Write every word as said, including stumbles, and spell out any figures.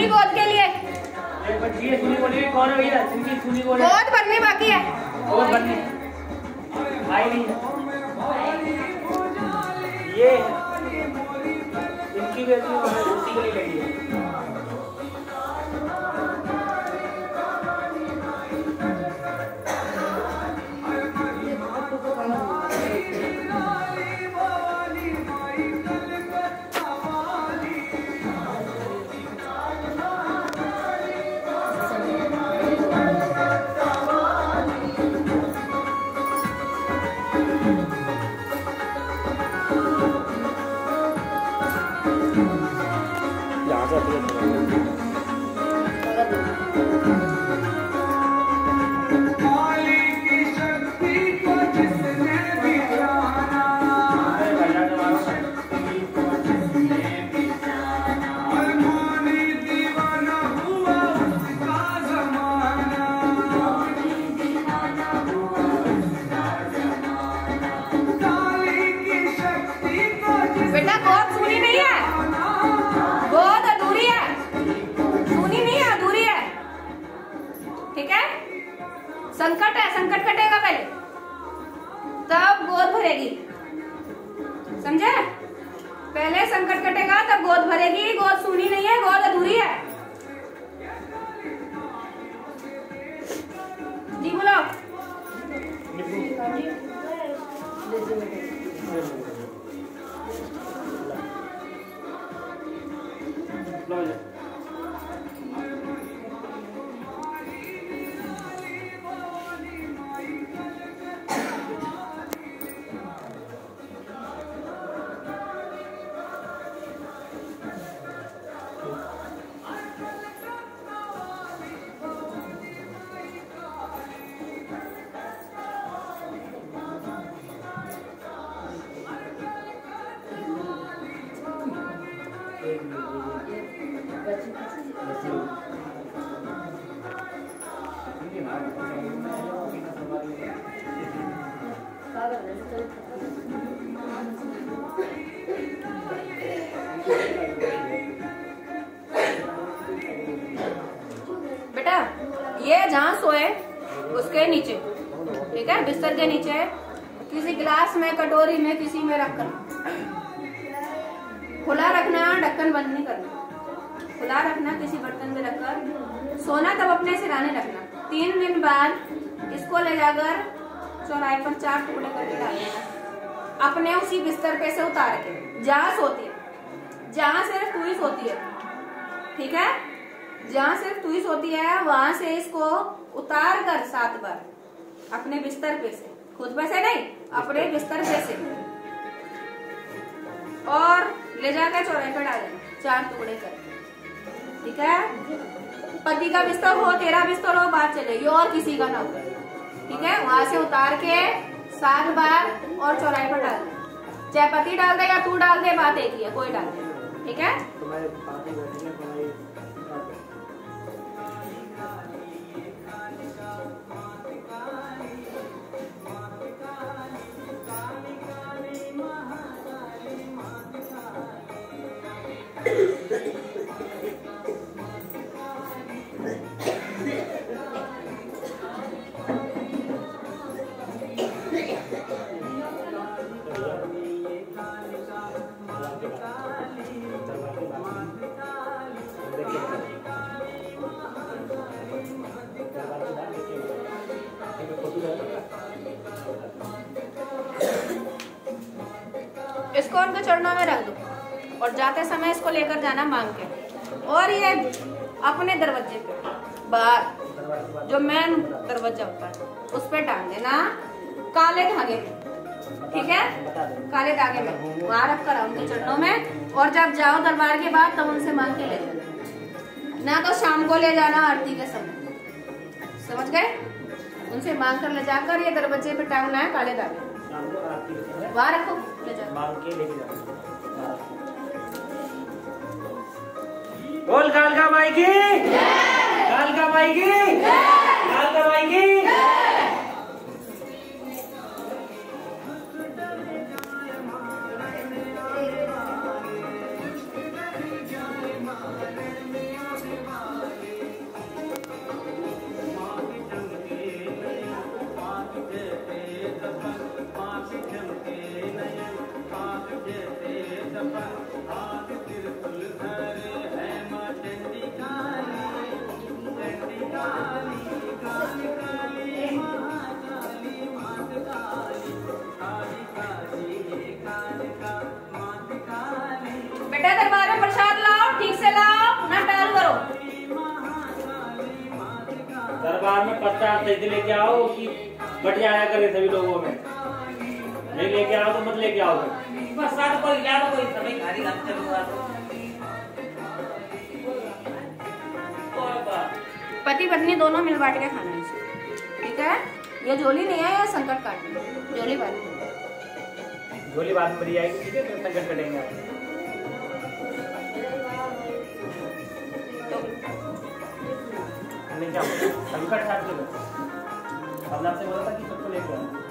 सुनी गोद के लिए एक बच्ची है सुनी बोली कौन है भैया जिनकी सुनी गोद गोद भरनी बाकी है। गोद भरनी भाई नहीं ये इनकी भी उसी के लिए लगी है। बेटा गोद सुनी नहीं है, गोद अधूरी है, सुनी नहीं है, अधूरी है। ठीक है, संकट है, संकट कटेगा पहले तब गोद भरेगी, समझे? पहले संकट कटेगा तब गोद भरेगी। गोद सुनी नहीं है, गोद अधूरी है। जी बोलो। बेटा ये जहाँ सोए उसके नीचे, ठीक है, बिस्तर के नीचे किसी गिलास में, कटोरी में, किसी में रखकर खुला रखना, ढक्कन बंद नहीं करना, खुला रखना, किसी बर्तन में रखकर सोना। तब अपने सिराने रखना। तीन दिन बाद इसको ले जाकर चौराहे पर चार टुकड़े करके डाल देना, अपने उसी बिस्तर पे से उतार के, जहाँ सोती है, जहाँ सिर्फ तू ही सोती है, ठीक है, जहाँ सिर्फ तू ही सोती है वहां से इसको उतार कर सात बार अपने बिस्तर पे से, खुद पे से नहीं, अपने बिस्तर पे से, और ले जाकर चौराहे पर डाल देना चार टुकड़े करके, ठीक है। पति का बिस्तर हो, तेरा बिस्तर हो, बात चलेगी, और किसी का ना हो, ठीक है। वहां से उतार के सात बार और चौराहे पर डाल दे, चाहे पति डाल दे या तू डाल दे, बात एक ही है, कोई डाल दे, ठीक है। इसको उनके चरणों में रख दो और जाते समय इसको लेकर जाना मांग के, और ये अपने दरवाजे पे बाहर जो मेन दरवाजा होता है उस पे टांग देना, काले धागे में, ठीक है, काले धागे में वहां रख कर उनके चरणों में। और जब जाओ दरबार के बाद तब उनसे मांग के ले जाना, ना तो शाम को ले जाना आरती के समय, समझ गए? उनसे मांग कर ले जाकर ये दरवाजे पे टांगना है काले धागे, वहां रखो, ले जाओ, मांग के लेके जाओ। बोल कालका माई की, कालका माई की, कालका माई की। प्रसाद सही लेके आओ कि बट जाया करे सभी लोगों में। नहीं लेके आओ तो मत लेके आओ। प्रसाद कोई ला दो, कोई समय खाली हाथ चलूंगा तो पति पत्नी दोनों मिल बांट के खाना है, ठीक है। ये झोली नहीं है, ये संकट काटना, झोली बांट झोली बाद में बड़ी आएगी, ठीक है, तो संकट कटेंगे आप। क्या संकट साथ में आपसे बोला था कि सबको लेके आओ।